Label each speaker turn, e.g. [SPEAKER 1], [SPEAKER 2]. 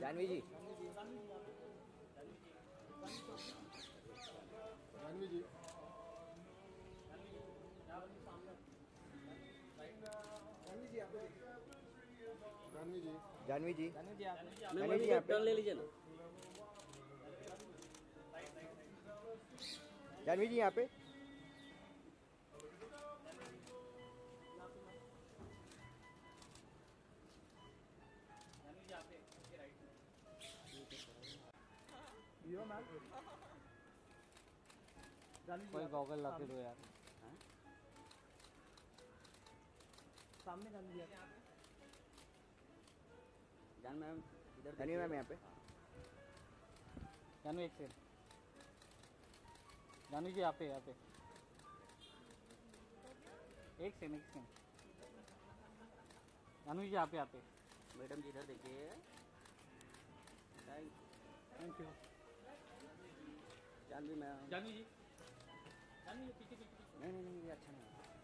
[SPEAKER 1] जानवी जी।
[SPEAKER 2] जानवी जी। जानवी जी आप जानवी जी।
[SPEAKER 1] जानवी जी।
[SPEAKER 3] जानवी जी आप टर्न ले लीजिए ना।
[SPEAKER 1] जानवी जी यहाँ पे।
[SPEAKER 4] कोई गॉगल ला के दो यार।
[SPEAKER 3] सामने जान लिया। जान मैम इधर।
[SPEAKER 1] जानवी मैम यहाँ पे।
[SPEAKER 4] जानवी एक सेकंड। जानवी जी यहाँ पे एक सेकंड। जानवी जी यहाँ पे
[SPEAKER 3] मैडम जी इधर देखिए।
[SPEAKER 4] Thank you.
[SPEAKER 3] Janvi ma'am.
[SPEAKER 4] Janvi ji पीछे।
[SPEAKER 3] नहीं ये अच्छा नहीं है।